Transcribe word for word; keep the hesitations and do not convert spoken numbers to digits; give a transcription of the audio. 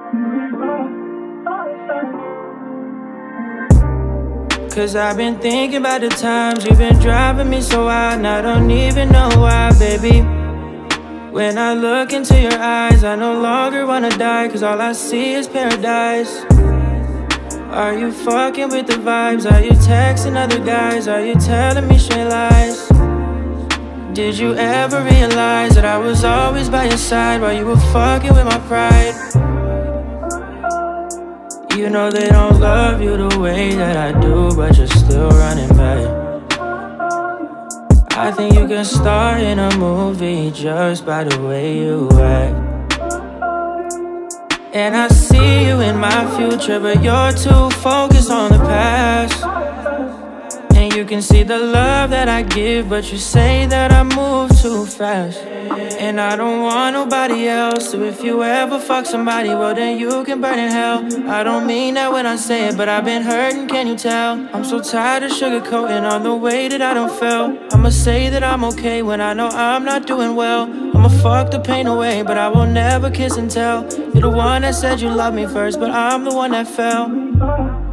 Cause I've been thinking about the times you've been driving me so wild, and I don't even know why, baby. When I look into your eyes, I no longer wanna die, cause all I see is paradise. Are you fucking with the vibes? Are you texting other guys? Are you telling me straight lies? Did you ever realize that I was always by your side while you were fucking with my pride? You know they don't love you the way that I do, but you're still running back. I think you can star in a movie just by the way you act. And I see you in my future, but you're too focused on the past. And you can see the love that I give, but you say that I move too fast. And I don't want nobody else, so if you ever fuck somebody, well then you can burn in hell. I don't mean that when I say it, but I've been hurting, can you tell? I'm so tired of sugarcoating all the way that I don't feel. I'ma say that I'm okay when I know I'm not doing well. I'ma fuck the pain away, but I will never kiss and tell. You're the one that said you loved me first, but I'm the one that fell.